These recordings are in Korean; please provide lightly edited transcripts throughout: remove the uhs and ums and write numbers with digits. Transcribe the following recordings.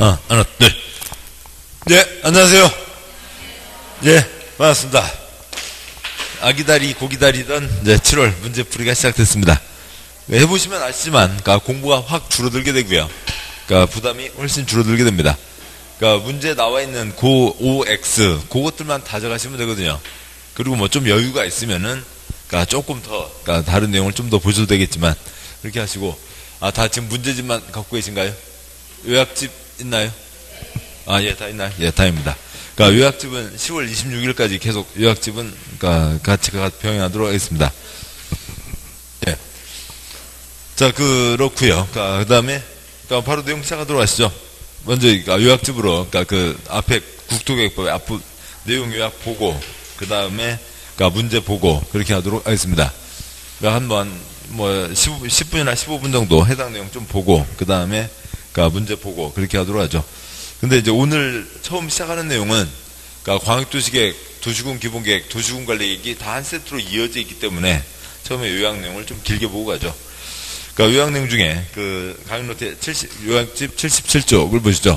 하나, 둘. 네, 안녕하세요. 예, 반갑습니다. 아기다리, 고기다리던 이제 7월 문제풀이가 시작됐습니다. 해보시면 아시지만, 그러니까 공부가 확 줄어들게 되고요. 그러니까 부담이 훨씬 줄어들게 됩니다. 그러니까 문제에 나와 있는 고, O, X, 그것들만 다져가시면 되거든요. 그리고 뭐 좀 여유가 있으면은, 그러니까 조금 더, 그러니까 다른 내용을 좀 더 보셔도 되겠지만, 그렇게 하시고, 다 지금 문제집만 갖고 계신가요? 요약집 있나요? 예, 다 있나요? 예, 다입니다. 그러니까 요약집은 10월 26일까지 계속 요약집은 그러니까 같이 병행하도록 하겠습니다. 예. 자, 그렇고요. 그러니까 그다음에 그러니까 바로 내용 시작하도록 하시죠. 먼저 그러니까 요약집으로 그러니까 그 앞에 국토계획법의 앞부 내용 요약 보고 그다음에 그러니까 문제 보고 그렇게 하도록 하겠습니다. 그러니까 한번 뭐 10분이나 15분 정도 해당 내용 좀 보고 그다음에 그러니까 문제 보고 그렇게 하도록 하죠. 근데 이제 오늘 처음 시작하는 내용은 그러니까 광역도시계획, 도시군 기본계획, 도시군 관리계획이 다 한 세트로 이어져 있기 때문에 처음에 요약 내용을 좀 길게 보고 가죠. 그러니까 요약 내용 중에 그 강의노트 요약집 77쪽을 보시죠.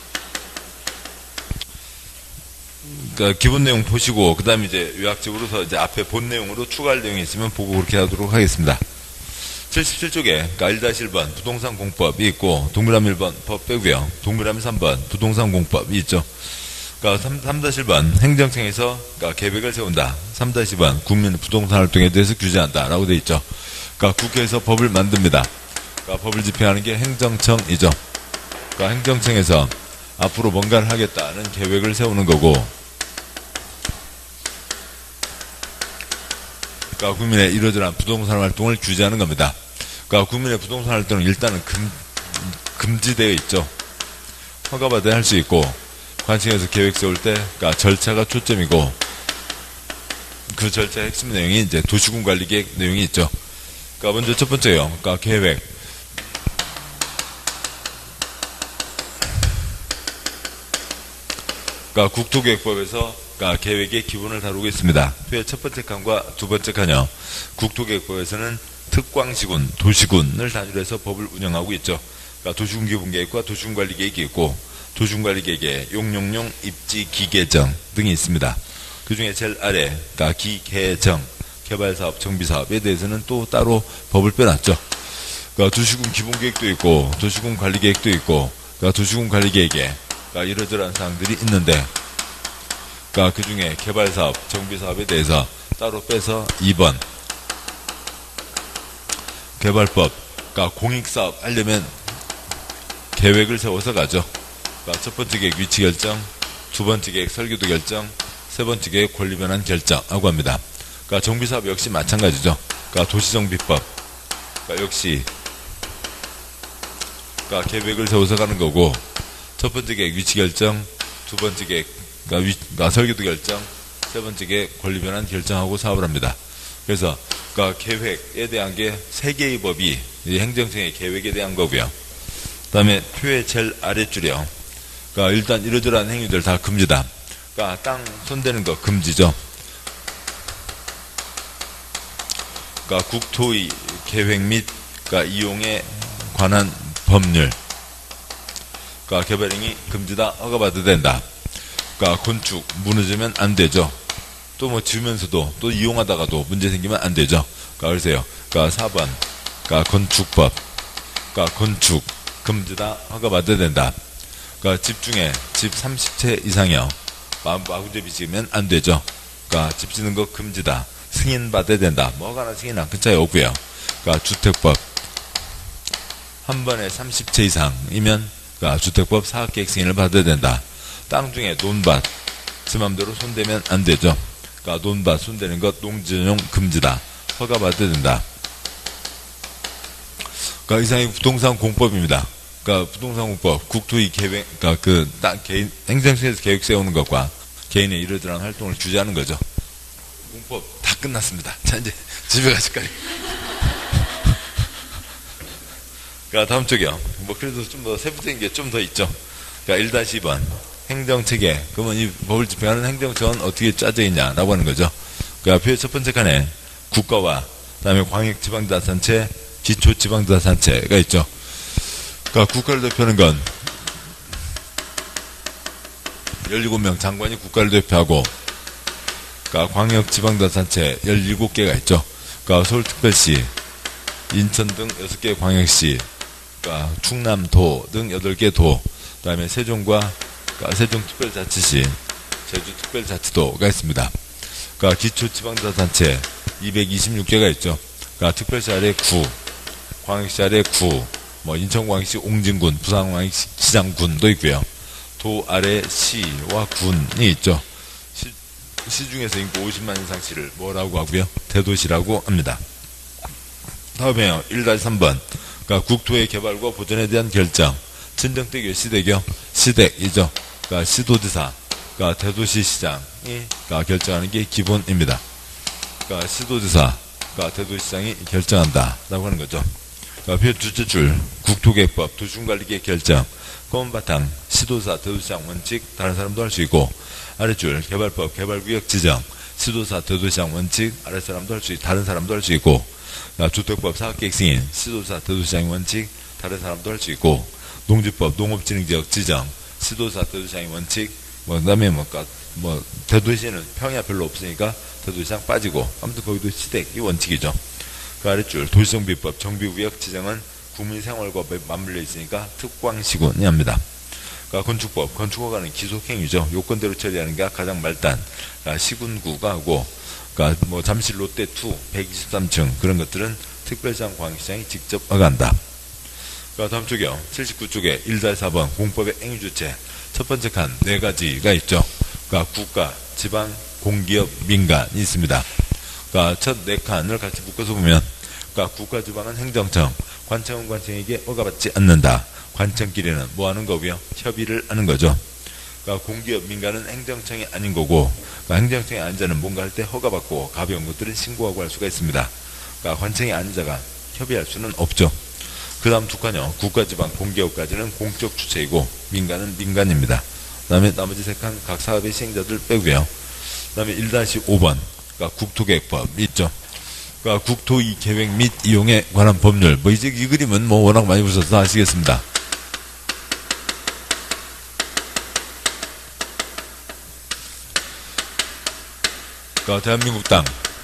그러니까 기본 내용 보시고 그다음에 이제 요약집으로서 이제 앞에 본 내용으로 추가할 내용이 있으면 보고 그렇게 하도록 하겠습니다. 77쪽에 그러니까 1-1번 부동산 공법이 있고 동그라미 1번 법 빼고요. 동그라미 3번 부동산 공법이 있죠. 그러니까 3-1번 행정청에서 그러니까 계획을 세운다. 3-2번 국민 부동산 활동에 대해서 규제한다 라고 되어 있죠. 그러니까 국회에서 법을 만듭니다. 그러니까 법을 집행하는 게 행정청이죠. 그러니까 행정청에서 앞으로 뭔가를 하겠다는 계획을 세우는 거고 그러니까 국민의 이러저러한 부동산 활동을 규제하는 겁니다. 그러니까 국민의 부동산 활동은 일단은 금지되어 있죠. 허가받아야 할 수 있고 관청에서 계획 세울 때 그러니까 절차가 초점이고 그 절차의 핵심 내용이 이제 도시군 관리 계획 내용이 있죠. 그러니까 먼저 첫 번째요. 그러니까 계획. 그러니까 국토계획법에서 그러니까 계획의 기본을 다루고 있습니다. 표의 첫 번째 칸과 두 번째 칸이요. 국토계획법에서는 특광시군, 도시군을 단위로 해서 법을 운영하고 있죠. 그러니까 도시군 기본계획과 도시군 관리계획이 있고 도시군 관리계획에 용용용, 입지, 기계정 등이 있습니다. 그 중에 제일 아래 그러니까 기계정, 개발사업, 정비사업에 대해서는 또 따로 법을 빼놨죠. 그러니까 도시군 기본계획도 있고 도시군 관리계획도 있고 그러니까 도시군 관리계획에 그러니까 이러저러한 사항들이 있는데 그러니까 그 중에 개발사업, 정비사업에 대해서 따로 빼서 2번 개발법, 그러니까 공익사업 하려면 계획을 세워서 가죠. 그러니까 첫 번째 계획 위치 결정, 두 번째 계획 설계도 결정, 세 번째 계획 권리 변환 결정하고 합니다. 그러니까 정비사업 역시 마찬가지죠. 그러니까 도시정비법, 그러니까 역시 그러니까 계획을 세워서 가는 거고 첫 번째 계획 위치 결정, 두 번째 계획 그러니까 설계도 결정, 세 번째 계획 권리 변환 결정하고 사업을 합니다. 그래서 그러니까 계획에 대한 게 세 개의 법이 행정청의 계획에 대한 거고요. 그다음에 표의 제일 아랫줄이요. 그러니까 일단 이러저러한 행위들 다 금지다. 그러니까 땅 손대는 거 금지죠. 그러니까 국토의 계획 및 그러니까 이용에 관한 법률. 그러니까 개발행위 금지다. 허가받아야 된다. 그러니까 건축 무너지면 안 되죠. 또 뭐 지으면서도 또 이용하다가도 문제 생기면 안 되죠. 그러니까 그러세요. 그러니까 4번 그러니까 건축법. 그러니까 건축 금지다. 허가받아야 된다. 그러니까 집 중에 집 30채 이상이요. 마구잡이 지으면 안 되죠. 그러니까 집 짓는 거 금지다. 승인 받아야 된다. 뭐가나 승인 안 큰 차이 없고요. 그러니까 주택법 한 번에 30채 이상이면 그러니까 주택법 사업계획 승인을 받아야 된다. 땅 중에 논밭 제 맘대로 손대면 안 되죠. 그러니까 논밭 손대는 것 농지전용 금지다. 허가받아야 된다. 그러니까 이상이 부동산 공법입니다. 그러니까 부동산 공법 국토의 계획 그러니까 그 땅 개인 행정청에서 계획 세우는 것과 개인의 이러저러한 활동을 규제하는 거죠. 공법 다 끝났습니다. 자 이제 집에 가실까요? 그러니까 다음 쪽이요. 뭐 그래도 좀 더 세부적인 게 좀 더 있죠. 그러니까 1-2번 행정체계. 그러면 이 법을 집행하는 행정청은 어떻게 짜져 있냐라고 하는 거죠. 그러니까 표의 첫 번째 칸에 국가와 그다음에 광역지방자치단체, 기초지방자치단체가 있죠. 그러니까 국가를 대표하는 건 17명 장관이 국가를 대표하고, 광역지방자치단체 17개가 있죠. 서울특별시, 인천 등 6개 광역시, 충남도 등 8개 도, 그 다음에 세종과 세종특별자치시, 제주특별자치도가 있습니다. 기초지방자치단체 226개가 있죠. 특별시 아래 구, 광역시 아래 구, 인천광역시 옹진군, 부산광역시 시장군도 있고요. 도 아래 시와 군이 있죠. 시 중에서 인구 50만 이상 시를 뭐라고 하고요? 대도시라고 합니다. 다음에요. 1-3번. 국토의 개발과 보존에 대한 결정. 친정대교, 시댁이죠. 시도지사, 대도시시장이 결정하는 게 기본입니다. 시도지사, 대도시장이 결정한다. 라고 하는 거죠. 표 둘째 줄, 국토계획법, 도시군관리계획 결정, 검은 바탕, 시도지사, 대도시장 원칙, 다른 사람도 할 수 있고, 아랫줄, 개발법, 개발구역 지정, 시도지사, 대도시장 원칙, 아랫 사람도 할 수 있고, 다른 사람도 할 수 있고, 주택법, 사업계획 승인, 시도지사, 대도시장 원칙, 다른 사람도 할 수 있고, 농지법, 농업진흥지역 지정, 시도지사, 대도시장 원칙, 그 다음에 대도시에는 평야 별로 없으니까 대도시장 빠지고, 아무튼 거기도 시댁이 원칙이죠. 그 아랫줄, 도시정비법, 정비구역 지정은 국민생활과 맞물려 있으니까 특광시군이 합니다. 건축법, 건축허가는 기속행위죠. 요건대로 처리하는 게 가장 말단, 시군구가 하고, 잠실 롯데2, 123층, 그런 것들은 특별시장, 광역시장이 직접 허가한다. 다음 쪽이요. 79쪽에 1-4번, 공법의 행위주체. 첫 번째 칸, 4가지가 있죠. 국가, 지방, 공기업, 민간이 있습니다. 첫 4칸을 같이 묶어서 보면, 국가, 지방은 행정청, 관청은 관청에게 허가받지 않는다. 관청끼리는 뭐 하는 거고요? 협의를 하는 거죠. 공기업, 민간은 행정청이 아닌 거고, 행정청이 아닌 자는 뭔가 할 때 허가받고, 가벼운 것들은 신고하고 할 수가 있습니다. 관청이 아닌 자가 협의할 수는 없죠. 그 다음 두 칸요. 국가, 지방, 공기업까지는 공적 주체이고, 민간은 민간입니다. 그 다음에 나머지 3칸 각 사업의 시행자들 빼고요. 그 다음에 1-5번, 국토계획법 있죠. 국토 이 계획 및 이용에 관한 법률. 이제 이 그림은 워낙 많이 보셔서 아시겠습니다. 대한민국 땅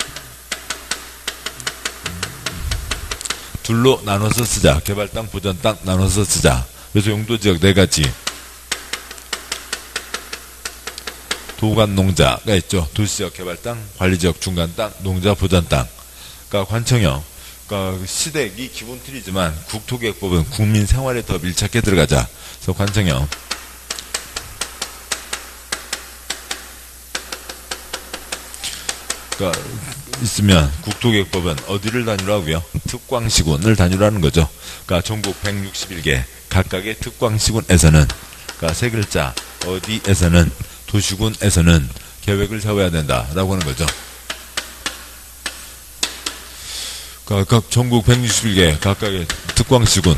둘로 나눠서 쓰자. 개발 땅, 보전 땅 나눠서 쓰자. 그래서 용도지역 4가지. 도간 농자가 있죠. 도시지역 개발 땅, 관리지역 중간 땅, 농자 보전 땅. 관청형. 시댁이 기본 틀이지만 국토계획법은 국민 생활에 더 밀착해 들어가자. 그래서 관청형. 있으면 국토계획법은 어디를 단위로 하고요? 특광시군을 단위로 하는 거죠. 전국 161개 각각의 특광시군에서는 세 글자 어디에서는 도시군에서는 계획을 세워야 된다라고 하는 거죠. 각 전국 161개 각각의 특광시군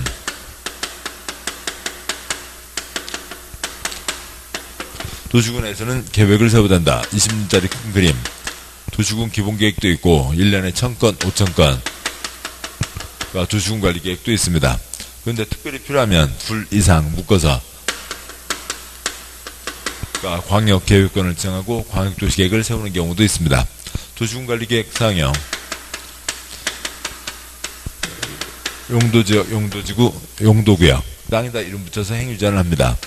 도시군에서는 계획을 세워야 된다. 20년짜리 큰 그림. 도시군 기본계획도 있고 1년에 1000건, 5000건 도시군 관리계획도 있습니다. 그런데 특별히 필요하면 둘 이상 묶어서 광역계획권을 정하고 광역도시계획을 세우는 경우도 있습니다. 도시군 관리계획 사항형 용도지역, 용도지구, 용도구역 땅에다 이름 붙여서 행위제한을 합니다.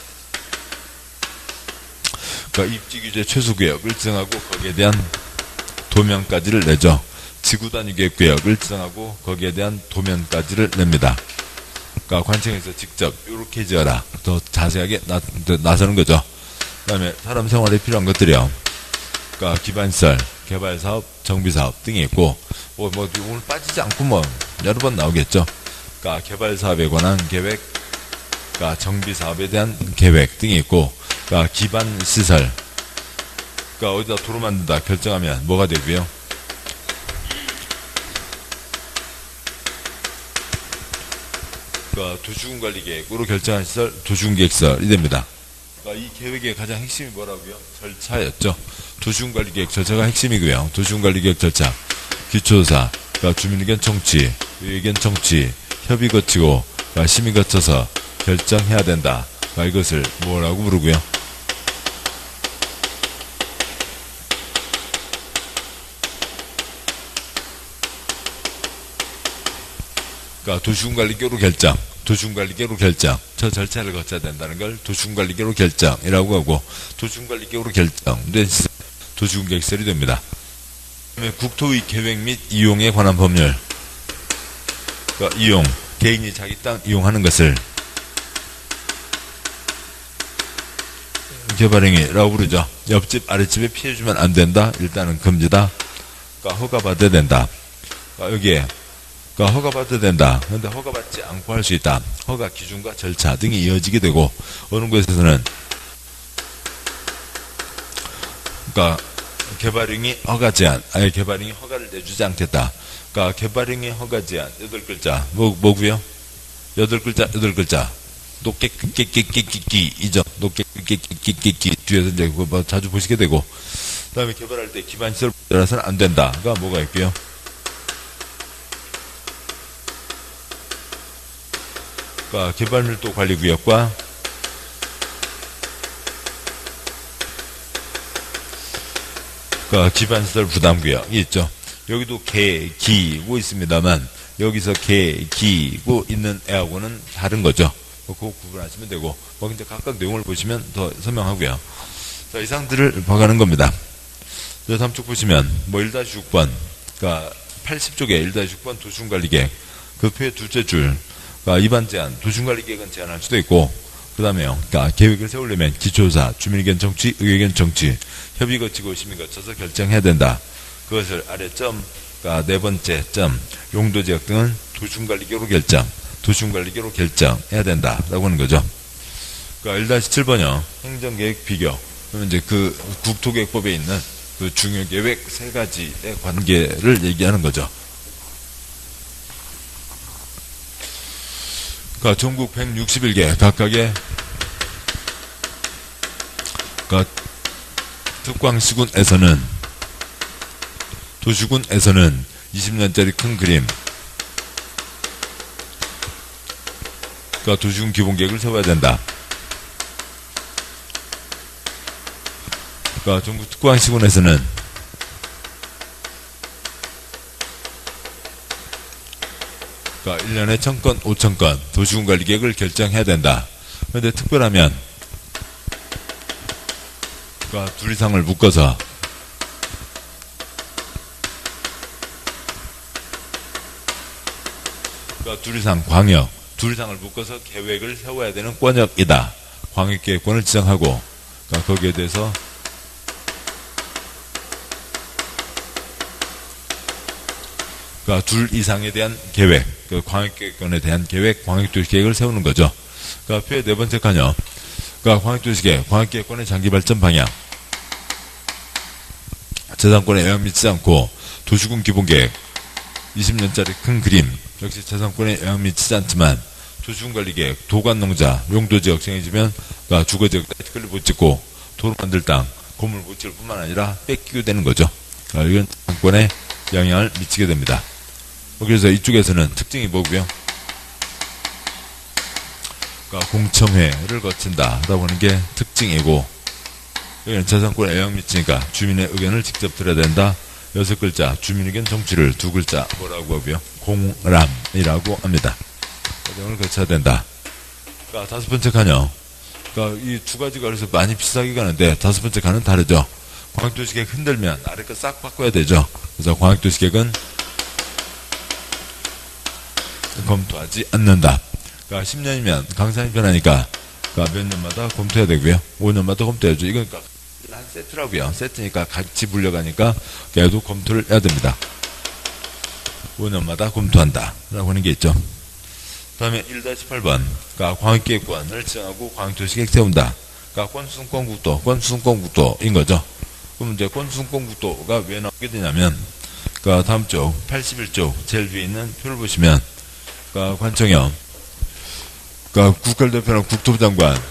입지규제 최소구역을 지정하고 거기에 대한 도면까지를 내죠. 지구단위 계획구역을 지정하고 거기에 대한 도면까지를 냅니다. 관청에서 직접 이렇게 지어라. 더 자세하게 나서는 거죠. 그 다음에 사람 생활에 필요한 것들이요. 기반시설, 개발사업, 정비사업 등이 있고 오늘 빠지지 않고 여러 번 나오겠죠. 개발사업에 관한 계획, 정비사업에 대한 계획 등이 있고 기반시설 어디다 도로 만든다 결정하면 뭐가 되고요? 도시군관리계획으로 결정한 시설 도시군계획시설이 됩니다. 이 계획의 가장 핵심이 뭐라고요? 절차였죠. 도시군관리계획 절차가 핵심이고요. 도시군관리계획 절차 기초조사, 주민의견 청취, 의견 청취, 협의 거치고 심의 거쳐서 결정해야 된다. 이것을 뭐라고 부르고요? 그러니까 도시군관리계로 결정, 도시군관리계로 결정, 저 절차를 거쳐야 된다는 걸 도시군관리계로 결정이라고 하고, 도시군관리계로 결정된 도시군계획설이 됩니다. 그다음에 국토의 계획 및 이용에 관한 법률. 그러니까 이용, 개인이 자기 땅 이용하는 것을 개발행위라고 부르죠. 옆집, 아랫집에 피해주면 안 된다. 일단은 금지다. 그러니까 허가받아야 된다. 그러니까 여기에 그러니까 허가받아야 된다. 그런데 허가받지 않고 할 수 있다. 허가 기준과 절차 등이 이어지게 되고, 어느 곳에서는 그러니까 개발행위 허가 제한, 아예 개발행위 허가를 내주지 않겠다. 그러니까 개발행위 허가 제한 8글자 뭐고요? 8글자 노깨끼끼끼끼끼끼이죠. 노깨끼끼끼끼끼 뒤에서 이제 그거 뭐 자주 보시게 되고, 그다음에 개발할 때 기반시설 따라서는 안 된다. 그러니까 뭐가 있고요? 그러니까 개발밀도 관리구역과 그러니까 기반시설 부담구역이 있죠. 여기도 개, 기고 있습니다만, 여기서 개, 기고 있는 애하고는 다른 거죠. 그거 구분하시면 되고, 뭐 이제 각각 내용을 보시면 더 설명하고요. 자, 이상들을 봐가는 겁니다. 자, 다음 쪽 보시면 뭐 1-6번, 그러니까 80쪽에 1-6번 도시군관리계획, 그 표의 둘째 줄, 그러니까 입안 제한, 도시군관리계획은 제한할 수도 있고, 그 다음에요, 그러니까 계획을 세우려면 기초조사, 주민의견 청취, 의견 청취, 협의 거치고 시민 거쳐서 결정해야 된다. 그것을 아래점, 그러니까 네 번째 점, 용도지역 등은 도시군관리계획으로 결정, 도시군관리계획으로 결정해야 된다라고 하는 거죠. 그러니까 1-7번이요. 행정계획 비교. 그러면 이제 그 국토계획법에 있는 그 중요계획 세 가지의 관계를 얘기하는 거죠. 그러니까 전국 161개 각각의 그러니까 특광시군에서는, 도시군에서는 20년짜리 큰 그림, 그러니까 도시군 기본계획을 세워야 된다. 그러니까 전국 특광시군에서는 그러니까 1년에 1000건, 5000건 도시군관리계획을 결정해야 된다. 그런데 특별하면 그러니까 둘 이상을 묶어서 그러니까 둘 이상 광역, 둘 이상을 묶어서 계획을 세워야 되는 권역이다. 광역계획권을 지정하고, 그러니까 거기에 대해서 그러니까 둘 이상에 대한 계획, 그 광역계획권에 대한 계획, 광역도시계획을 세우는 거죠. 그러니까 표의 네 번째 칸이요. 그러니까 광역도시계획, 광역계획권의 장기발전 방향, 재산권에 영향 미치지 않고 도시군 기본계획, 20년짜리 큰 그림, 역시 재산권에 영향 미치지 않지만 도시군관리계획, 도관농자, 용도지역 정해지면 그러니까 주거지역 끌리 못 짓고 도로 만들 땅, 건물 못 지을 뿐만 아니라 뺏기게 되는 거죠. 그러니까 이건 재산권에 영향을 미치게 됩니다. 그래서 이쪽에서는 특징이 뭐고요? 그러니까 공청회를 거친다라고 하는 게 특징이고, 여기는 재산권에 영향 미치니까 주민의 의견을 직접 들어야 된다. 6글자 주민의견 정치를 2글자 뭐라고 하고요? 공람이라고 합니다. 과정을 거쳐야 된다. 그러니까 다섯 번째 칸이요. 그러니까 이 두 가지가 그래서 많이 비슷하게 가는데 다섯 번째 칸은 다르죠. 광역도시계획 흔들면 아래 거 싹 바꿔야 되죠. 그래서 광역도시계획은 검토하지 않는다. 그러니까 10년이면 강산이 변하니까 그러니까 몇 년마다 검토해야 되고요. 5년마다 검토해야죠. 이건 그러니까 한 세트라고요. 세트니까 같이 불려가니까 걔도 검토를 해야 됩니다. 5년마다 검토한다 라고 하는 게 있죠. 그 다음에 1-8번 그러니까 광역계획권을 지정하고 광역도시계획 세운다. 그러니까 권수성권국도, 권수성권국도인 거죠. 그럼 이제 권수성권국도가 왜 나오게 되냐면, 그러니까 다음 쪽 81쪽 제일 위에 있는 표를 보시면, 그러니까 관청형, 그러니까 국가대표랑 국토부 장관,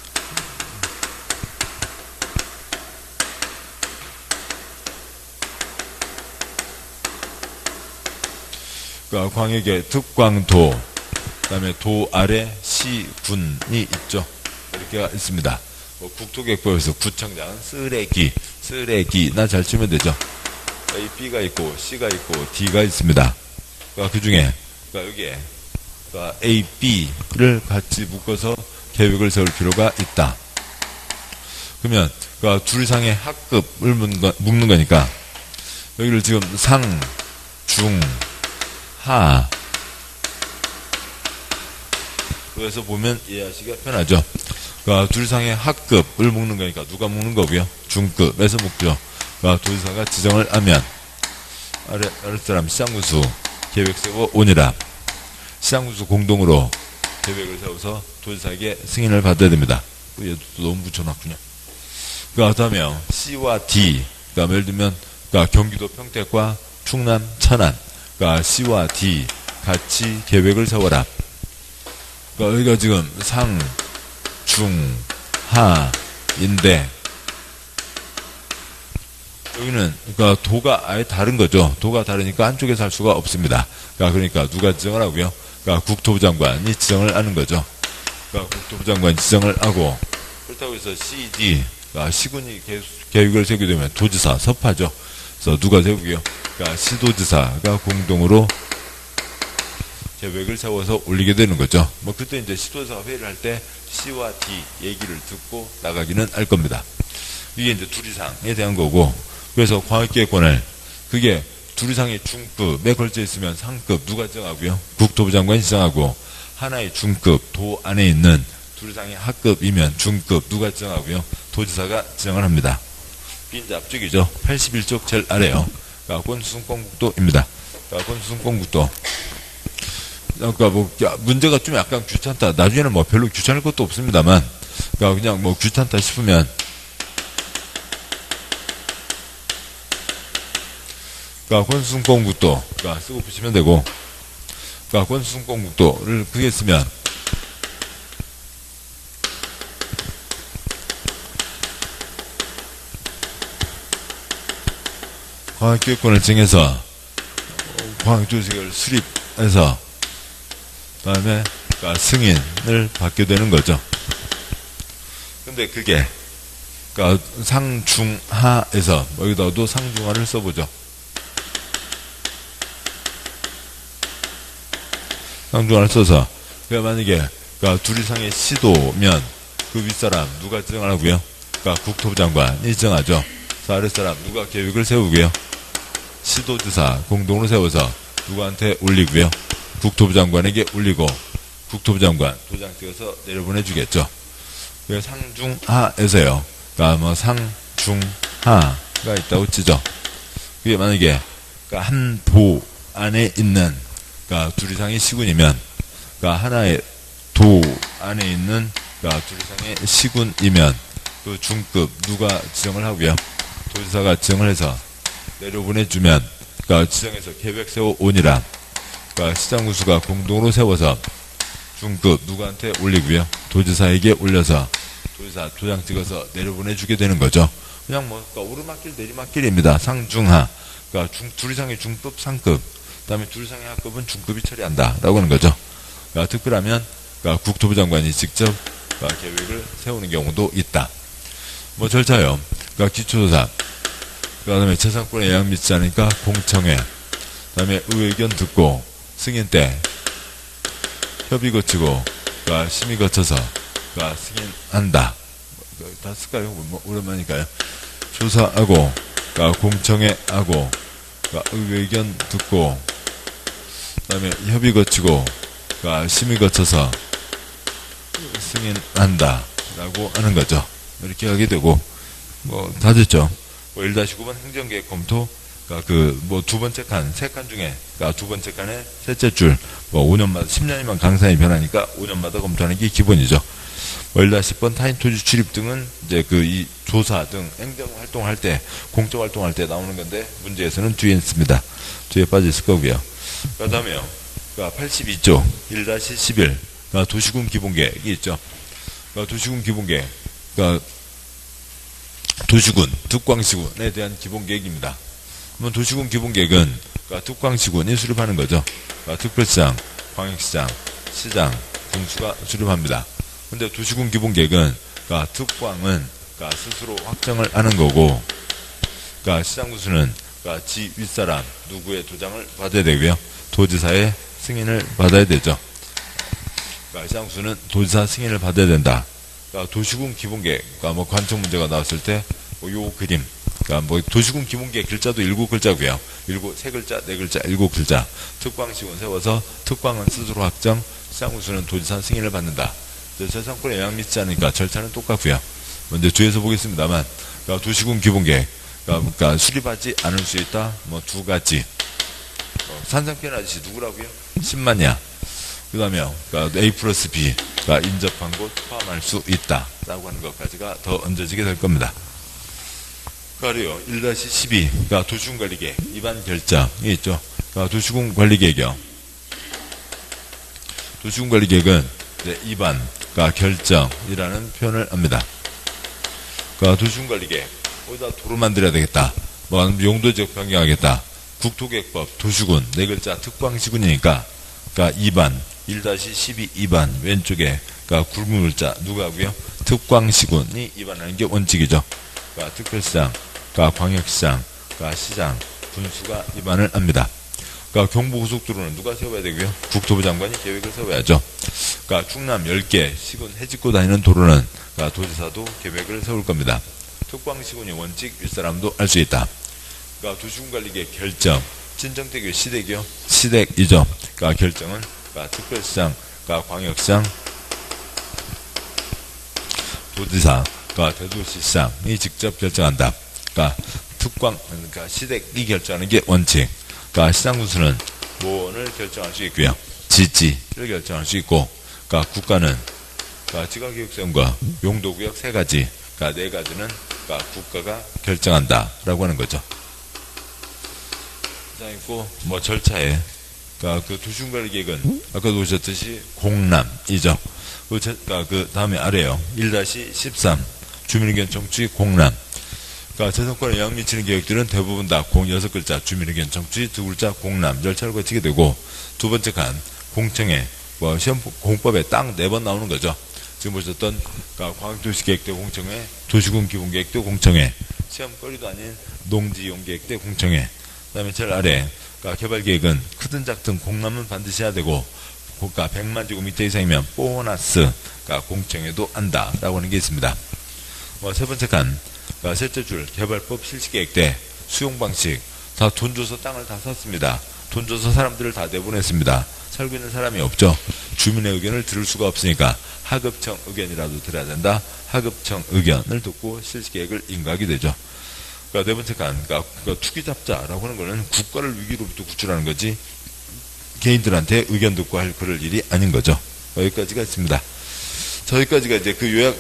그러니까 광역의 특광도, 그 다음에 도 아래 시, 군이 있죠. 이렇게 있습니다. 뭐 국토계획법에서 구청장은 쓰레기나 잘 치면 되죠. 그러니까 이 B가 있고 C가 있고 D가 있습니다. 그러니까 그 중에 그러니까 여기에 그러니까 A, B를 같이 묶어서 계획을 세울 필요가 있다. 그러면 그러니까 둘 이상의 합급을 묶는 거니까 여기를 지금 상, 중, 하 그래서 보면 이해하시기가 편하죠. 그러니까 둘 이상의 합급을 묶는 거니까 누가 묶는 거고요. 중급에서 묶죠. 그러니까 도지사가 지정을 하면 아래 사람 시장군수 계획 세워 오니라. 시장군수 공동으로 계획을 세워서 도지사에게 승인을 받아야 됩니다. 얘도 너무 붙여놨군요. 그렇다면 C와 D, 그러니까 예를 들면 그러니까 경기도 평택과 충남 천안, 그러니까 C와 D 같이 계획을 세워라. 그러니까 여기가 지금 상, 중, 하인데 여기는 그러니까 도가 아예 다른 거죠. 도가 다르니까 한쪽에서 할 수가 없습니다. 그러니까 누가 지정을 하고요. 그러니까 국토부 장관이 지정을 하는 거죠. 그러니까 국토부 장관이 지정을 하고 그렇다고 해서 CD, 그러니까 시군이 계획을 세우게 되면 도지사, 섭하죠. 그래서 누가 세우고요. 그러니까 시도지사가 공동으로 계획을 세워서 올리게 되는 거죠. 뭐 그때 이제 시도지사가 회의를 할 때 C와 D 얘기를 듣고 나가기는 할 겁니다. 이게 이제 둘 이상에 대한 거고, 그래서 광역기획권을 그게 둘 이상의 중급에 걸쳐 있으면 상급 누가 정하고요? 국토부 장관이 정하고, 하나의 중급 도 안에 있는 둘 이상의 하급이면 중급 누가 정하고요? 도지사가 지정을 합니다. 이제 앞쪽이죠. 81쪽 제일 아래요. 그러니까 권수승권국도입니다. 그러니까 권수승권국도. 그러니까 뭐 문제가 좀 약간 귀찮다. 나중에는 뭐 별로 귀찮을 것도 없습니다만, 그러니까 그냥 뭐 귀찮다 싶으면, 그러니까 권수승권국도 그러니까 쓰고 보시면 되고, 그러니까 권수승권국도를 그게 쓰면 광역기획권을 정해서 광역조직을 수립해서 그 다음에 그러니까 승인을 받게 되는 거죠. 근데 그게 그러니까 상중하에서 여기다도 상중하를 써보죠. 상중하를 써서 그러니까 만약에 그러니까 둘 이상의 시도면 그 윗사람 누가 지정을 하고요? 그러니까 국토부 장관이 지정하죠. 아랫사람 누가 계획을 세우고요? 시도지사 공동으로 세워서 누구한테 올리고요? 국토부 장관에게 올리고 국토부 장관 도장 찍어서 내려보내 주겠죠. 그래서 상중하에서요. 그러니까 뭐 상중하가 있다고 치죠. 그게 만약에 그러니까 한 도 안에 있는 그러니까 둘 이상의 시군이면 그러니까 하나의 도 안에 있는 그러니까 둘 이상의 시군이면 그 중급 누가 지정을 하고요? 도지사가 지정을 해서 내려보내주면 그러니까 지정해서 계획 세워 오니라. 그러니까 시장군수가 공동으로 세워서 중급 누구한테 올리고요. 도지사에게 올려서 도지사 도장 찍어서 내려보내주게 되는 거죠. 그냥 뭐 그러니까 오르막길 내리막길입니다. 상중하. 그러니까 둘 이상의 중급 상급. 그다음에 둘 이상의 하급은 중급이 처리한다라고 하는 거죠. 그러니까 특별하면 그러니까 국토부 장관이 직접 그러니까 계획을 세우는 경우도 있다. 뭐 절차요. 그러니까 기초조사. 그다음에 재산권에 영향 미치지 않으니까 공청회. 그다음에 의견 듣고 승인 때 협의 거치고 그러니까 심의 거쳐서 그러니까 승인한다. 다 쓸까요? 뭐 오랜만이니까요. 조사하고 그러니까 공청회하고 그러니까 의견 듣고 그다음에 협의 거치고 그러니까 심의 거쳐서 승인한다라고 하는 거죠. 이렇게 하게 되고 뭐 다 됐죠. 뭐 1-9번 행정계획 검토 그러니까 그 뭐 두 번째 칸, 세 칸 중에 그러니까 두 번째 칸에 셋째 줄 뭐 5년마다 10년이면 강산이 변하니까 5년마다 검토하는 게 기본이죠. 뭐 1-10번 타인 토지 출입 등은 이제 그 이 조사 등 행정 활동할 때 공적 활동할 때 나오는 건데 문제에서는 뒤에 있습니다. 뒤에 빠져 있을 거고요. 그다음에요. 그러니까 82조 1-11 그러니까 도시군 기본계획이 있죠. 그러니까 도시군 기본계획 그러니까 도시군, 득광시군에 대한 기본계획입니다. 그러면 도시군 기본계획은 그러니까 득광시군이 수립하는 거죠. 그러니까 특별시장, 광역시장, 시장, 군수가 수립합니다. 근데 도시군 기본계획은 그러니까 득광은 그러니까 스스로 확정을 하는 거고, 그러니까 시장군수는 그러니까 지 윗사람 누구의 도장을 받아야 되고요. 도지사의 승인을 받아야 되죠. 그러니까 시장군수는 도지사 승인을 받아야 된다. 그러니까 도시군 기본계획, 그러니까 뭐 관청 문제가 나왔을 때, 요 그림, 그러니까 뭐 도시군 기본계획 글자도 7글자고요. 세 글자, 네 글자, 7글자. 특광시군 세워서 특광은 스스로 확정, 시장군수는 도지사 승인을 받는다. 재산권에 영향 미치지 않으니까 절차는 똑같고요. 먼저 뒤에서 보겠습니다만, 그러니까 도시군 기본계획, 그러니까 수립하지 않을 수 있다. 뭐 2가지. 산상편 아저씨 누구라고요? 10만이야. 그 다음에 그러니까 A 플러스 B, 그러니까 인접한 곳 포함할 수 있다 라고 하는 것까지가 더 얹어지게 될 겁니다. 그리고 1-12, 그러니까 도시군관리계획 입안 결정이 있죠. 그러니까 도시군관리계획이요. 도시군관리계획은 입안, 그러니까 결정이라는 표현을 합니다. 그러니까 도시군관리계획, 어디다 도로 만들어야 되겠다, 뭐 용도지역 변경하겠다, 국토계획법, 도시군, 4글자 특광시군이니까, 그러니까 2반, 1-12 2반, 왼쪽에, 그러니까 굵은 글자, 누가 하고요? 특광시군이 입안하는 게 원칙이죠. 그러니까 특별시장, 그러니까 광역시장, 그러니까 시장, 군수가 입안을 합니다. 그러니까 경부고속도로는 누가 세워야 되고요? 국토부 장관이 계획을 세워야죠. 그러니까 충남 10개 시군 해집고 다니는 도로는, 그러니까 도지사도 계획을 세울 겁니다. 특광시군이 원칙 윗사람도 알 수 있다. 그러니까 도시군관리계획 결정, 친정대교 시댁이요? 시댁이죠. 그러니까 결정은, 그러니까 특별시장, 그러니까 광역시장, 도지사, 그러니까 대도시시장이 직접 결정한다. 그러니까 그러니까 시댁이 결정하는 게 원칙. 그러니까 시장군수는 모원을 결정할 수 있고요. 지지를 결정할 수 있고, 그러니까 국가는, 그러니까 지가계획세움과 용도구역 3가지, 그러니까 4가지는 그러니까 국가가 결정한다라고 하는 거죠. 자, 있고, 뭐 절차에, 그러니까 그 도시군관리계획은 아까도 보셨듯이 공람이죠. 그러니까 그 다음에 아래요. 1-13 주민의견 청취 공람. 그러니까 재산권에 영향 미치는 계획들은 대부분 다 6글자 주민의견 청취, 2글자 공람 절차를 거치게 되고, 두 번째 칸 공청회, 뭐 시험 공법에 딱 4번 나오는 거죠. 지금 보셨던 그러니까 광역도시계획대 공청회, 도시군 기본계획대 공청회, 시험거리도 아닌 농지이용계획대 공청회. 그 다음에 제일 아래, 그러니까 개발계획은 크든 작든 공람은 반드시 해야 되고, 그러니까 100만 제곱 미터 이상이면 보너스, 그러니까 공청회도 한다라고 하는 게 있습니다. 세 번째 칸, 그러니까 셋째 줄 개발법 실시계획 때 수용방식, 다 돈 줘서 땅을 다 샀습니다. 돈 줘서 사람들을 다 내보냈습니다. 살고 있는 사람이 없죠. 주민의 의견을 들을 수가 없으니까 하급청 의견이라도 들어야 된다. 하급청 의견을 듣고 실시계획을 인가하게 되죠. 그러니까 네 번째 칸, 그러니까 투기잡자라고 하는 거는 국가를 위기로부터 구출하는 거지 개인들한테 의견 듣고 할 그럴 일이 아닌 거죠. 여기까지가 있습니다. 저기까지가 이제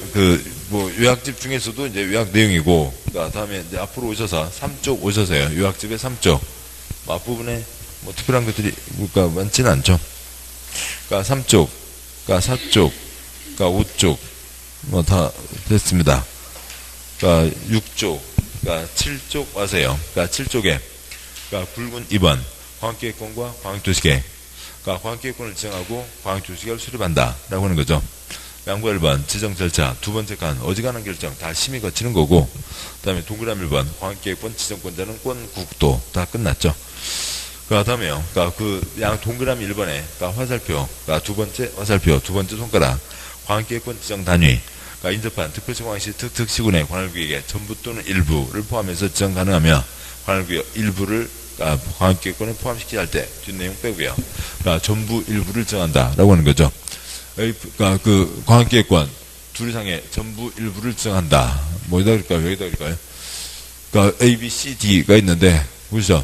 요약집 중에서도 이제 요약 내용이고, 다음에 이제 앞으로 오셔서 3쪽 오셔서요. 요약집의 3쪽. 앞부분에 뭐 특별한 것들이 많지는 않죠. 그러니까 3쪽, 그러니까 4쪽, 그러니까 5쪽, 뭐 다 됐습니다. 그러니까 6쪽, 그러니까 7쪽 와서요. 그러니까 7쪽에, 그러니까 굵은 2번, 광역계획권과 광역도시계획. 그러니까 광역계획권을 지정하고 광역도시계획을 수립한다라고 하는 거죠. 양보 1번 지정 절차, 두 번째 칸 어지간한 결정 다 심의 거치는 거고, 그 다음에 동그라미 1번 광역계획권 지정권자는 권국도 다 끝났죠. 그 다음에요. 그러니까 동그라미 1번에 그러니까 화살표, 그러니까 두 번째 화살표, 두 번째 손가락 광역계획권 지정 단위, 그러니까 인접한 특별시광역시 특특시군의 관할구역에 전부 또는 일부를 포함해서 지정 가능하며 관할구역 일부를 그러니까 광역계획권에 포함시키지 할 때 뒷내용 빼고요. 그러니까 전부 일부를 정한다라고 하는 거죠. 그러니까 그 광역계획권 둘 이상의 전부 일부를 지정한다. 뭐 여기다 그럴까요? 여기다 그럴까요? 그러니까 A, B, C, D가 있는데 보시죠.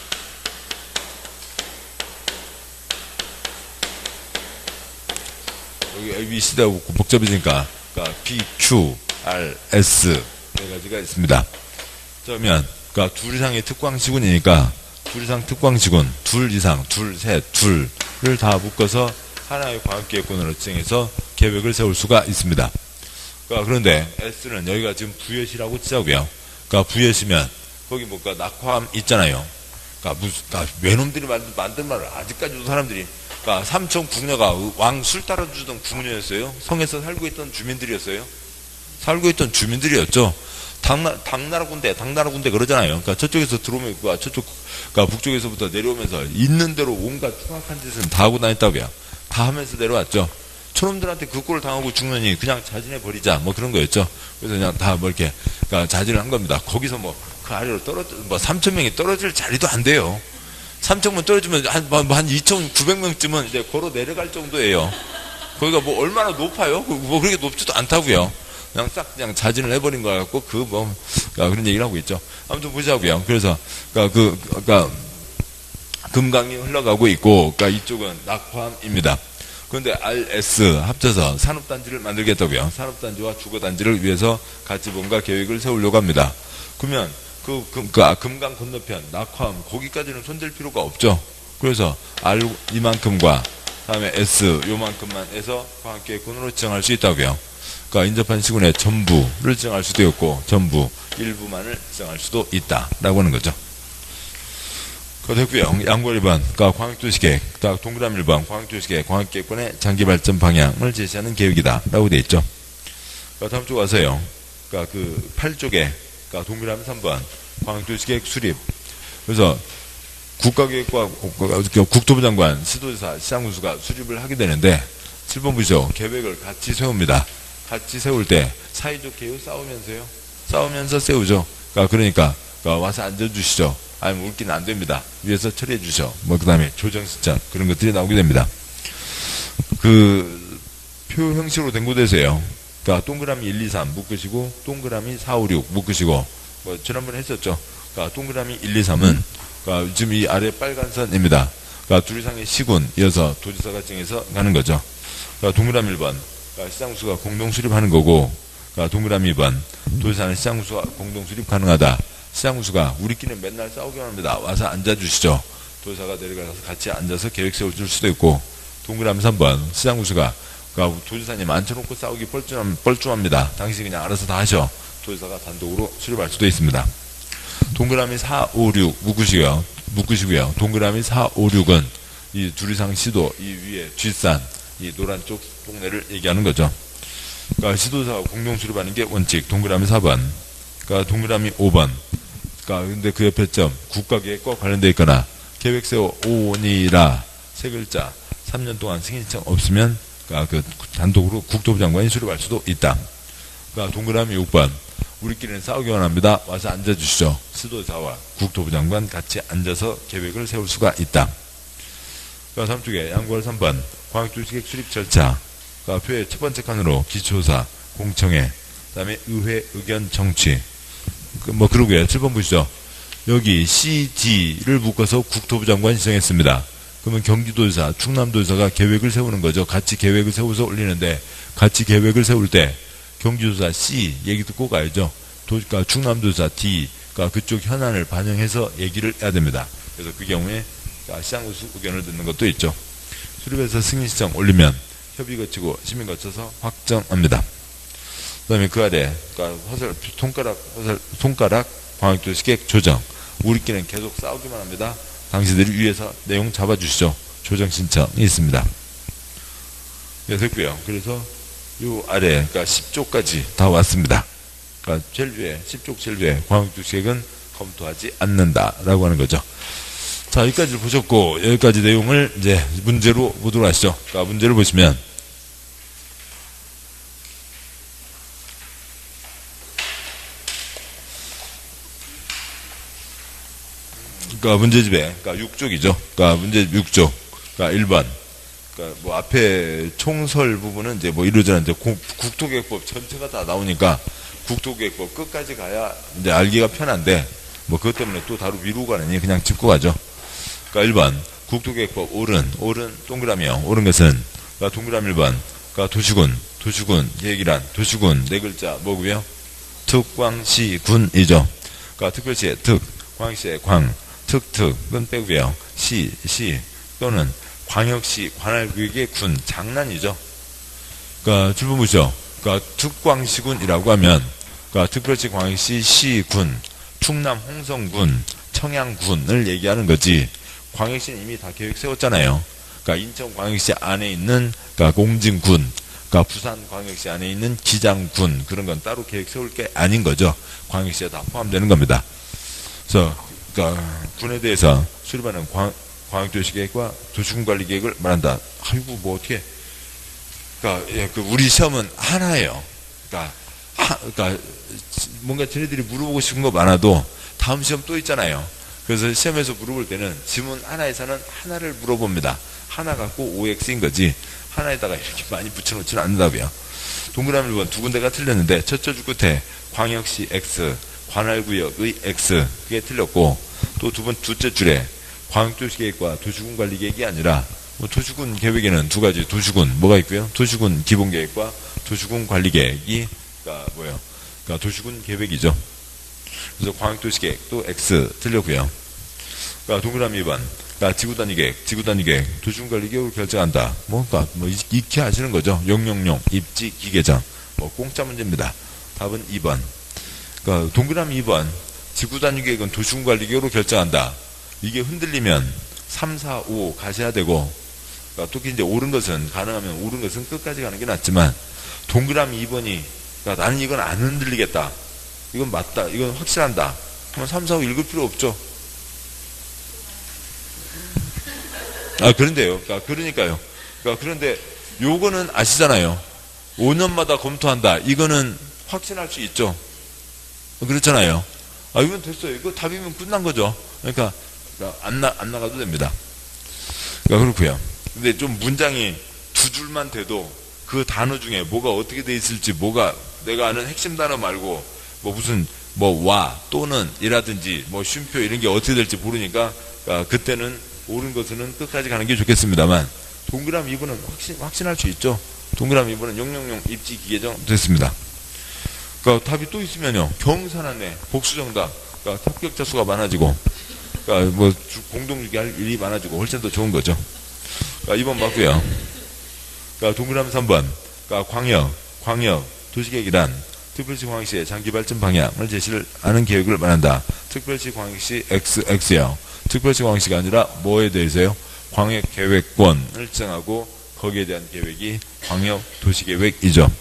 여기 A, B, C하고 복잡해지니까 그러니까 P, Q, R, S 네 가지가 있습니다. 그러면 그러니까 둘 이상의 특광시군이니까 둘 이상 특광시군, 둘 이상, 둘, 셋, 둘을 다 묶어서 하나의 광역계획권으로 지정해서 계획을 세울 수가 있습니다. 그런데 S는 여기가 지금 부여시라고 치자고요. 그러니까 부여시면 거기 뭔가 낙화암 있잖아요. 그러니까 외놈들이 만든 말을 아직까지도 사람들이, 그러니까 삼천 궁녀가 왕 술 따라주던 궁녀였어요. 성에서 살고 있던 주민들이었어요. 살고 있던 주민들이었죠. 당나라 군대 그러잖아요. 그러니까 저쪽에서 들어오면 그러니까 북쪽에서부터 내려오면서 있는 대로 온갖 흉악한 짓은 다 하고 다녔다고요. 다 하면서 내려왔죠. 저놈들한테 그 꼴을 당하고 죽느니 그냥 자진해 버리자. 뭐 그런 거였죠. 그래서 그냥 다 뭐 이렇게, 그러니까 자진을 한 겁니다. 거기서 뭐 그 아래로 뭐 3,000명이 떨어질 자리도 안 돼요. 3,000명 떨어지면 한 2,900명쯤은 이제 걸어 내려갈 정도예요. 거기가 뭐 얼마나 높아요? 뭐 그렇게 높지도 않다고요. 그냥 자진을 해버린 거 같고, 그런 얘기를 하고 있죠. 아무튼 보자고요. 그래서, 금강이 흘러가고 있고, 이쪽은 낙화암입니다. 그런데 RS 합쳐서 산업단지를 만들겠다고요. 산업단지와 주거단지를 위해서 같이 뭔가 계획을 세우려고 합니다. 그러면, 금강 건너편, 낙화암, 거기까지는 손댈 필요가 없죠. 그래서 R 이만큼과, 다음에 S 요만큼만 해서 광학계획군으로 지정할 수 있다고요. 인접한 시군의 전부를 지정할 수도 있고, 전부 일부만을 지정할 수도 있다라고 하는 거죠. 됐고요. 양보 1번, 광역도시계획, 동그라미 1번, 광역도시계획, 광역계획권의 장기 발전 방향을 제시하는 계획이다라고 되어 있죠. 다음 쪽 와서요. 그 8쪽에, 동그라미 3번, 광역도시계획 수립. 그래서 국가계획과 국토부 장관, 시도지사, 시장군수가 수립을 하게 되는데, 7번 보시죠. 계획을 같이 세웁니다. 같이 세울 때 사회적 계획 싸우면서 세우죠. 그러니까 와서 앉아주시죠. 아니면 웃기는 안 됩니다. 위에서 처리해 주죠. 뭐 그 다음에 조정 신청 그런 것들이 나오게 됩니다. 그 표 형식으로 된 곳에서요. 동그라미 1, 2, 3 묶으시고 동그라미 4, 5, 6 묶으시고 뭐 지난번에 했었죠. 동그라미 1, 2, 3은 지금 이 아래 빨간 선입니다. 둘 이상의 시군 이어서 도지사가 정해서 가는 거죠. 동그라미 1번 시장군수가 공동 수립하는 거고, 동그라미 2번 도지사는 시장군수가 공동 수립 가능하다. 시장군수가 우리끼리는 맨날 싸우기만 합니다. 와서 앉아주시죠. 도지사가 내려가서 같이 앉아서 계획 세워줄 수도 있고, 동그라미 3번 시장군수가 도지사님 앉혀놓고 싸우기 뻘쭘합니다. 당신이 그냥 알아서 다 하셔. 도지사가 단독으로 수립할 수도 있습니다. 동그라미 4, 5, 6 묶으시고요. 동그라미 4, 5, 6은 이 둘 이상 시도, 이 위에 뒷산, 이 노란 쪽 동네를 얘기하는 거죠. 시도사가 공동 수립하는 게 원칙. 동그라미 4번. 동그라미 5번. 근데 그 옆에 점, 국가계획과 관련되어 있거나, 계획 세워 오니라, 세 글자, 3년 동안 승인 신청 없으면, 단독으로 국토부 장관이 수립할 수도 있다. 동그라미 6번. 우리끼리는 싸우기만 합니다. 와서 앉아주시죠. 시도사와 국토부 장관 같이 앉아서 계획을 세울 수가 있다. 3쪽에 양보할 3번. 광역도시계획 수립 절차. 표의 첫 번째 칸으로 기초사, 공청회, 그 다음에 의회, 의견, 정치. 그러고요. 7번 보시죠. 여기 CD를 묶어서 국토부 장관이 지정했습니다. 그러면 경기도지사, 충남도지사가 계획을 세우는 거죠. 같이 계획을 세워서 올리는데, 같이 계획을 세울 때, 경기도지사 C 얘기 듣고 가야죠. 충남도지사 D, 그쪽 현안을 반영해서 얘기를 해야 됩니다. 그래서 그 경우에 시장군수 의견을 듣는 것도 있죠. 수립해서 승인 신청 올리면 협의 거치고 심의 거쳐서 확정합니다. 그 다음에 그 아래 손가락 광역도시계획 조정. 우리끼리는 계속 싸우기만 합니다. 당신들이 위에서 내용 잡아주시죠. 조정 신청이 있습니다. 네, 됐고요. 그래서 요 아래 10조까지 다 왔습니다. 제일 위에 10쪽 제일 위에 광역도시계획은 검토하지 않는다라고 하는 거죠. 자, 여기까지를 보셨고, 여기까지 내용을 이제 문제로 보도록 하시죠. 문제를 보시면, 문제집에, 6쪽이죠. 문제집 6쪽. 1번. 뭐 앞에 총설 부분은 이제 뭐 이러저러 이제 국토계획법 전체가 다 나오니까 국토계획법 끝까지 가야 이제 알기가 편한데, 뭐 그것 때문에 또 다루 미루고 가느니 그냥 짚고 가죠. 1번 국토계획법 옳은 동그라미요. 옳은 것은 동그라미 1번 도시군 계획이란 도시군 네 글자 뭐고요? 특광시군이죠. 특별시의 특, 광역시의 광, 특은 빼고요. 시 또는 광역시 관할구역의 군 장난이죠. 7번 보시죠. 특광시군이라고 하면 특별시 광역시 시군, 충남 홍성군, 청양군을 얘기하는 거지. 광역시는 이미 다 계획 세웠잖아요. 인천광역시 안에 있는 공진군, 부산광역시 안에 있는 기장군 그런 건 따로 계획 세울 게 아닌 거죠. 광역시에 다 포함되는 겁니다. 그래서 군에 대해서 수립하는 광역도시계획과 도시군관리계획을 말한다. 아이고 뭐 어떻게 그러니까, 예, 우리 시험은 하나예요. 그러니까 뭔가 쟤네들이 물어보고 싶은 거 많아도 다음 시험 또 있잖아요. 그래서 시험에서 물어볼 때는 지문 하나에서는 하나를 물어봅니다. 하나 갖고 OX인 거지 하나에다가 이렇게 많이 붙여놓지는 않는다고요. 동그라미 1번 두 군데가 틀렸는데 첫째 줄 끝에 광역시 X, 관할구역의 X 그게 틀렸고 또 둘째 줄에 광역도시계획과 도시군관리계획이 아니라 도시군 계획에는 두 가지 도시군 뭐가 있고요. 도시군 기본계획과 도시군 관리계획이 그러니까 도시군 계획이죠. 그래서 광역도시계획도 X 틀렸고요. 그러니까 동그라미 2번 그러니까 지구단위계획 도시군관리계획을 결정한다. 익히 아시는 거죠. 000 입지 기계장 공짜 문제입니다. 답은 2번. 그러니까 동그라미 2번 지구단위계획은 도시군관리계획으로 결정한다. 이게 흔들리면 3, 4, 5 가셔야 되고 그러니까 특히 이제 옳은 것은 가능하면 옳은 것은 끝까지 가는 게 낫지만 동그라미 2번이 그러니까 나는 이건 안 흔들리겠다. 이건 맞다. 이건 확실한다. 그러면 3, 4, 5 읽을 필요 없죠. 그런데요. 그러니까요. 그런데 요거는 아시잖아요. 5년마다 검토한다. 이거는 확신할 수 있죠. 그렇잖아요. 이건 됐어요. 이거 답이면 끝난 거죠. 그러니까 안 나가도 됩니다. 그렇고요. 근데 좀 문장이 두 줄만 돼도 그 단어 중에 뭐가 어떻게 돼 있을지 뭐가 내가 아는 핵심 단어 말고 무슨 와 또는 이라든지 쉼표 이런 게 어떻게 될지 모르니까 그때는 옳은 것은 끝까지 가는 게 좋겠습니다만 동그라미 2번은 확신할 수 있죠. 동그라미 2번은 000 입지 기계정 됐습니다. 답이 또 있으면요. 경사났네. 복수정답. 합격자 수가 많아지고 공동주기 할 일이 많아지고 훨씬 더 좋은 거죠. 2번 맞고요. 동그라미 3번 광역 도시계획이란 특별시 광역시의 장기 발전 방향을 제시를 하는 계획을 말한다. 특별시 광역시 XX요. 특별시 광역시가 아니라 뭐에 대해서요? 광역계획권을 지정하고 거기에 대한 계획이 광역도시계획이죠.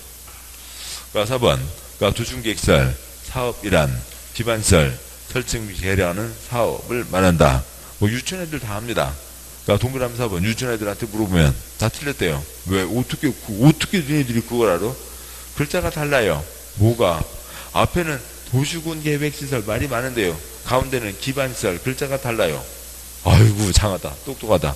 4번 도중계획설 사업이란 기반설 설치 및 개량하는 사업을 말한다. 유치원 애들 다 합니다. 동그라미 4번 유치원 애들한테 물어보면 다 틀렸대요. 왜? 어떻게 너희들이 그걸 알아? 글자가 달라요. 뭐가? 앞에는 도시군 계획시설 말이 많은데요. 가운데는 기반시설 글자가 달라요. 아이고 장하다. 똑똑하다.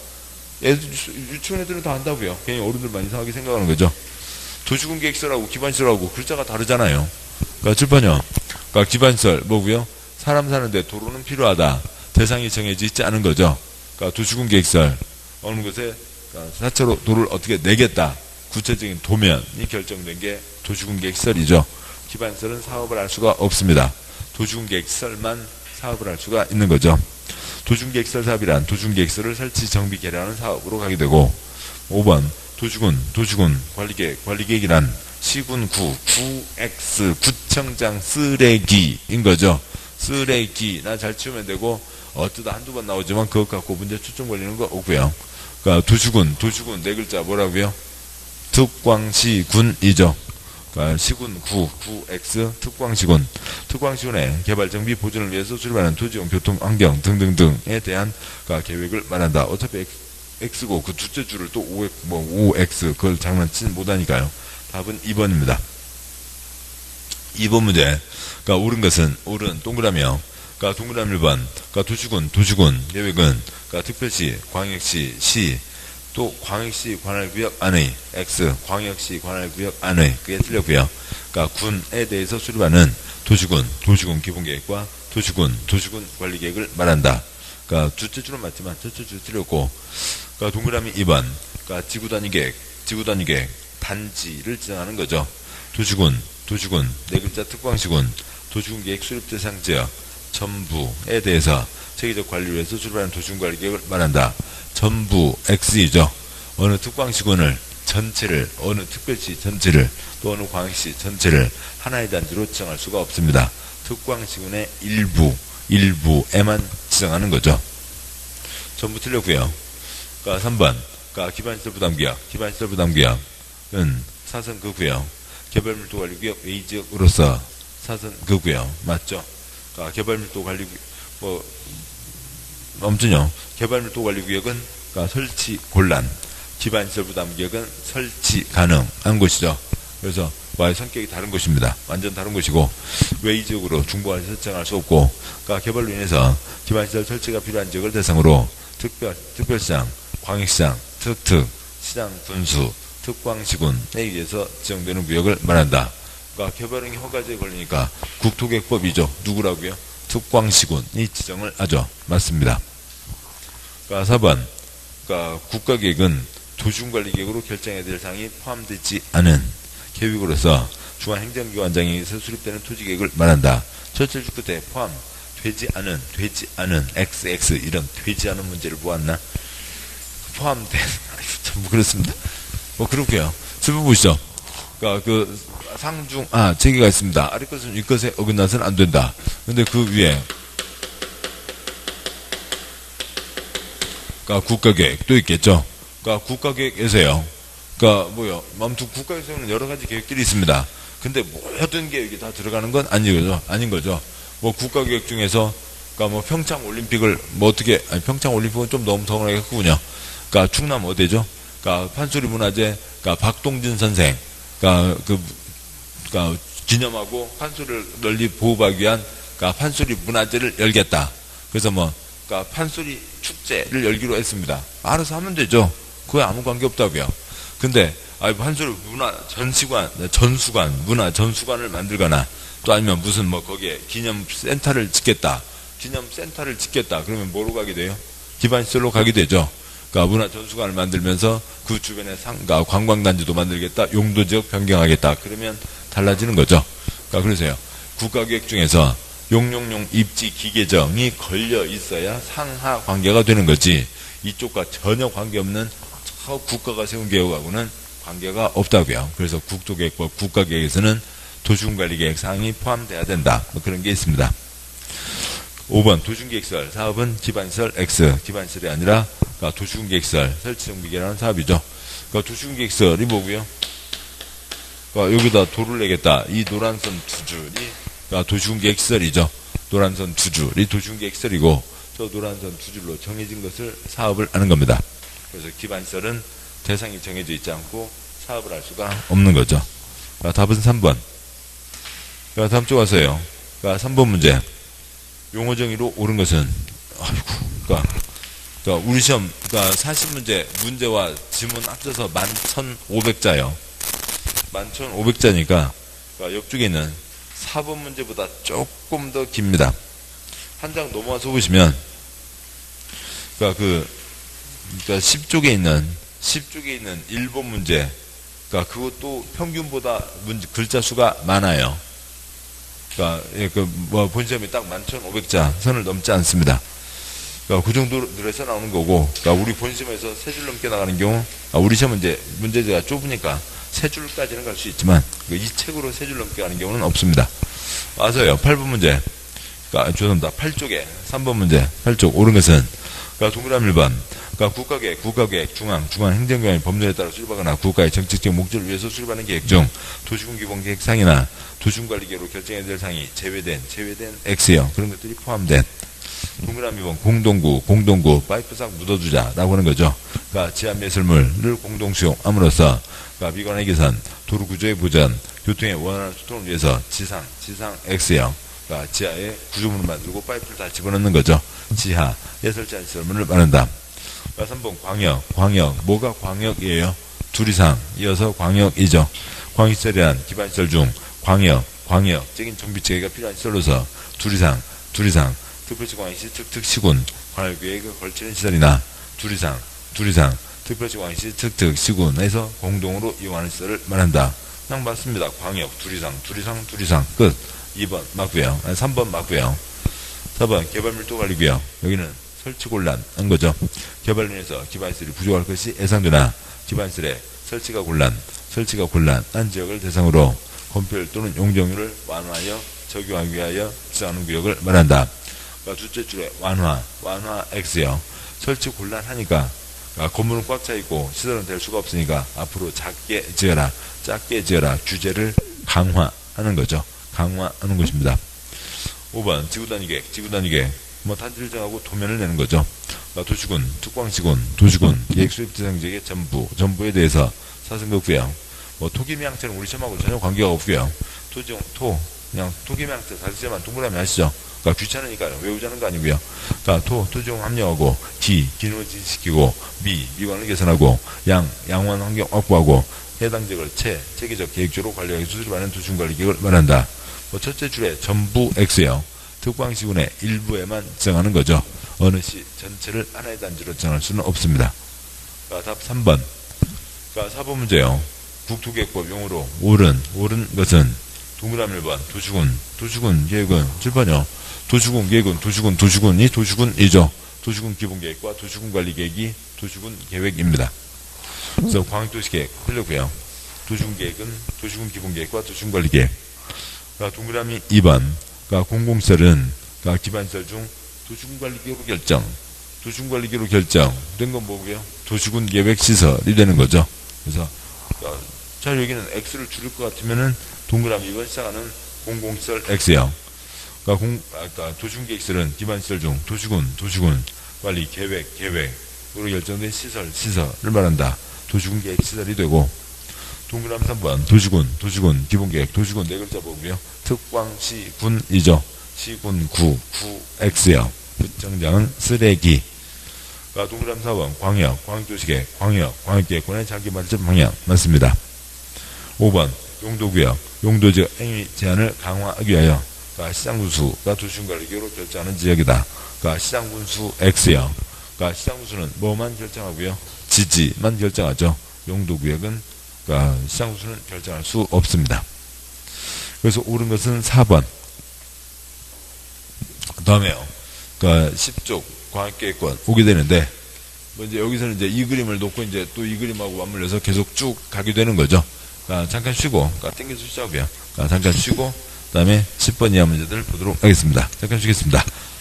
유치원 애들은 다 안다고요. 괜히 어른들만 이상하게 생각하는 거죠. 도시군 계획시설하고 기반시설하고 글자가 다르잖아요. 7번이요. 기반시설 뭐고요? 사람 사는데 도로는 필요하다. 대상이 정해져 있지 않은 거죠. 도시군 계획시설 어느 곳에 사차로 도로를 어떻게 내겠다. 구체적인 도면이 결정된 게 도시군 계획시설이죠. 기반시설은 사업을 할 수가 없습니다. 도시군 계획시설만 사업을 할 수가 있는 거죠. 도시군계획시설 사업이란 도시군계획시설을 설치, 정비, 개량하는 사업으로 가게 되고 5번 도시군 관리계획이란 시군 구X 구청장 쓰레기인 거죠. 쓰레기나 잘 치우면 되고 어쩌다 한두 번 나오지만 그것 갖고 문제 초점 걸리는 거 없고요. 도시군 네 글자 뭐라고요? 특광시군이죠. 시군 구X 특광시군의 개발 정비 보존을 위해서 수립하는 토지용 교통 환경 등등등에 대한 계획을 말한다. 어차피 X고 그 둘째 줄을 또 OX 그걸 장난치 못하니까요. 답은 2번입니다. 2번 문제. 옳은 것은 옳은 동그라미요. 동그라미 1번. 도시군 계획은 특별시, 광역시, 시 또 광역시 관할구역 안의 X 광역시 관할구역 안의 그게 틀렸고요. 군에 대해서 수립하는 도시군 기본계획과 도시군 관리계획을 말한다. 둘째 줄은 맞지만 첫째 줄 틀렸고 동그라미 2번 지구단위계획 단지를 지정하는 거죠. 도시군 네 글자 특광시군 도시군계획 수립 대상 지역 전부에 대해서 체계적 관리를 위해서 수립하는 도시군관리계획을 말한다. 전부 X이죠. 어느 특광시군을 전체를 어느 특별시 전체를 또 어느 광역시 전체를 하나의 단지로 지정할 수가 없습니다. 특광시군의 일부에만 지정하는 거죠. 전부 틀렸고요. 3번 기반시설 부담구역은 사선 그구역 개발밀도 관리구역 A지역으로서 사선 그구역 맞죠? 개발밀도 관리구역 아무튼요. 개발밀도 관리구역은 설치 곤란 기반시설 부담구역은 설치 가능한 곳이죠. 그래서 와의 성격이 다른 곳입니다. 완전 다른 곳이고 외의적으로 중부화를 설정할 수 없고, 그러니까 개발로 인해서 기반시설 설치가 필요한 지역을 대상으로 특별시장, 광역시장, 특특, 시장 분수, 특광시군에 의해서 지정되는 구역을 말한다. 그러니까 개발행위 허가제에 걸리니까 국토계획법이죠. 누구라고요? 특광시군이 지정을 하죠. 맞습니다. 그러니까 4번, 그러니까 국가계획은 도시군관리계획으로 결정해야 될 사항이 포함되지 않은 계획으로서 중앙행정기관장에 의해서 수립되는 토지계획을 말한다. 철철주 끝에 포함되지 않은 XX 이런 되지 않은 문제를 보았나? 포함된 뭐 그렇습니다. 뭐 그렇고요. 슬픔 보시죠. 그러니까 그 상중 제기가 있습니다. 아래 것은 위 것에 어긋나서는 안 된다. 근데 그 위에 그러니까 국가계획도 있겠죠. 그러니까 국가계획에서요. 그러니까 뭐요? 아무튼 국가에서는 여러 가지 계획들이 있습니다. 근데 모든 계획이 다 들어가는 건 아닌 거죠. 뭐 국가계획 중에서 그러니까 뭐 평창올림픽을 뭐 어떻게 평창올림픽은 좀 너무 덩어리겠군요. 그러니까 충남 어디죠? 그러니까 판소리 문화재, 그러니까 박동진 선생, 그러니까 기념하고 판소리를 널리 보호하기 위한 그러니까 판소리 문화재를 열겠다. 그래서 뭐 그러니까 판소리 축제를 열기로 했습니다. 알아서 하면 되죠. 그거에 아무 관계 없다고요. 근데 판소리 문화 전수관 문화 전수관을 만들거나 또 아니면 무슨 뭐 거기에 기념센터를 짓겠다. 그러면 뭐로 가게 돼요? 기반시설로 가게 되죠. 그러니까 문화전수관을 만들면서 그 주변에 상가 관광단지도 만들겠다. 용도지역 변경하겠다. 그러면 달라지는 거죠. 그러니까 그래서요. 국가계획 중에서 용용용 입지 기계정이 걸려 있어야 상하 관계가 되는 거지. 이쪽과 전혀 관계없는 국가가 세운 계획하고는 관계가 없다고요. 그래서 국토계획법 국가계획에서는 도시군관리계획 사항이 포함돼야 된다. 뭐 그런 게 있습니다. 5번 도시군계획설 사업은 기반시설 X 기반시설이 아니라 그러니까 도시군계획설 설치정비계획이라는 사업이죠. 그러니까 도시군계획설이 뭐고요? 그러니까 여기다 도를 내겠다. 이 노란선 두 줄이 그러니까 도시군계획설이죠. 노란선 두 줄이 도시군계획설이고 저 노란선 두 줄로 정해진 것을 사업을 하는 겁니다. 그래서 기반시설은 대상이 정해져 있지 않고 사업을 할 수가 없는 거죠. 그러니까 답은 3번. 그러니까 다음 쪽 와서요. 그러니까 3번 문제. 용어 정의로 옳은 것은 그러니까 우리 시험 그러니까 40문제 문제와 지문 합쳐서 11,500자요. 11,500자니까 그러니까 옆쪽에 있는 4번 문제보다 조금 더 깁니다. 한 장 넘어와서 보시면 그러니까 10쪽에 있는 1번 문제 그러니까 그것도 평균보다 글자 수가 많아요. 그러니까 본시험이 딱 11,500자 선을 넘지 않습니다. 그러니까 그 정도로 해서 나오는 거고, 그러니까 우리 본시험에서 3줄 넘게 나가는 경우, 우리 시험은 이제 문제제가 좁으니까 3줄까지는 갈 수 있지만 이 책으로 3줄 넘게 가는 경우는 없습니다. 와서요 8번 문제, 그러니까 죄송합니다. 8쪽에 3번 문제 8쪽 옳은 것은 그러니까 동그라미 1번 그러니까 국가계획, 중앙행정기관의 법률에 따라 수립하거나 국가의 정책적 목적을 위해서 수립하는 계획 중 도시군 기본계획상이나 도시군관리계획으로 결정해야 될 사항이 제외된 X요. 그런 것들이 포함된 동그라미 2번 공동구 파이프 싹 묻어두자라고 하는 거죠. 그러니까 지하매설물을 공동수용함으로써 그러니까 미관의 개선, 도로 구조의 보전, 교통의 원활한 소통을 위해서 지상 X요. 그러니까 지하에 구조물을 만들고 파이프를 다 집어넣는 거죠. 지하에 설치한 시설물을 말한다. 3번 광역 뭐가 광역이에요? 둘 이상 이어서 광역이죠. 광역시설이란 기반시설 중 광역적인 정비체계가 필요한 시설로서 둘 이상 특별시 광역시 특특시군 관할구역에 걸치는 시설이나 둘 이상 특별시 광역시 특특시군에서 공동으로 이용하는 시설을 말한다. 그냥 맞습니다. 광역 둘 이상 끝. 2번 맞고요. 3번 맞고요. 4번 개발밀도관리구역 여기는 설치곤란한 거죠. 개발로 인해서 기반시설이 부족할 것이 예상되나 기반시설의 설치가 곤란한 지역을 대상으로 건폐율 또는 용적률을 완화하여 적용하기 위하여 지정하는 구역을 말한다. 그러니까 둘째 줄에 완화 X요. 설치 곤란하니까 그러니까 건물은 꽉 차 있고 시설은 될 수가 없으니까 앞으로 작게 지어라 규제를 강화하는 거죠. 강화하는 것입니다. 5번 지구단위계획 뭐 단지를 정하고 도면을 내는 거죠. 도시군, 특광시군, 도시군, 계획수립대상지역의 전부에 대해서 사선긋고요. 토기명처럼 우리 시험하고 전혀 관계가 없고요. 그냥 토기명처 사실만 동그라미 하시죠. 그러니까 귀찮으니까요. 외우자는 거 아니고요. 그러니까 토지용 합력하고, 기능을 지시키고, 미관을 개선하고, 양원 환경 확보하고, 해당 지역을 체계적 계획적으로 관리하기 수립하는 도시군관리 계획을 말한다. 첫째 줄에 전부 X요. 특광시군의 일부에만 지정하는 거죠. 어느 시 전체를 하나의 단지로 정할 수는 없습니다. 답 3번. 4번 문제요. 국토계획법 용어로 옳은 것은 동그라미 1번 도시군 계획은 7번이요. 도시군 계획은 도시군이 도시군이죠. 도시군 기본계획과 도시군 관리계획이 도시군 계획입니다. 그래서 광역도시계획 흘렸고요. 도시군 계획은 도시군 기본계획과 도시군 관리계획. 동그라미 2번. 공공시설은 기반시설 중 도시군관리계획으로 결정된 건 뭐고요? 도시군 계획시설이 되는 거죠. 그래서 자 여기는 X를 줄일 것 같으면은 동그라미 2번 시작하는 공공시설 X요. 도시군 계획시설은 기반시설 중 도시군 관리 계획으로 결정된 시설을 말한다. 도시군 계획시설이 되고 동그라미 3번 도시군 기본계획 도시군 네 글자 보고요. 특광시군이죠. 시군 구 X요. 정장은 쓰레기. 동그라미 4번 광역도시계획 광역계획권의 자기 발전 방향 맞습니다. 5번 용도구역 용도지역 행위 제한을 강화하기 위하여 시장군수가 도시군관리계획으로 결정하는 지역이다. 시장군수 X요. 시장군수는 뭐만 결정하고요? 지지만 결정하죠. 용도구역은 시장군수는 결정할 수 없습니다. 그래서 옳은 것은 4번. 다음에요. 10쪽 광역계획권 오게 되는데, 이제 여기서는 이제 이 그림을 놓고 이제 또 이 그림하고 맞물려서 계속 쭉 가게 되는 거죠. 잠깐 쉬고, 땡겨서 쉬자고요. 잠깐 쉬고, 그 다음에 10번 이하 문제들을 보도록 하겠습니다. 잠깐 쉬겠습니다.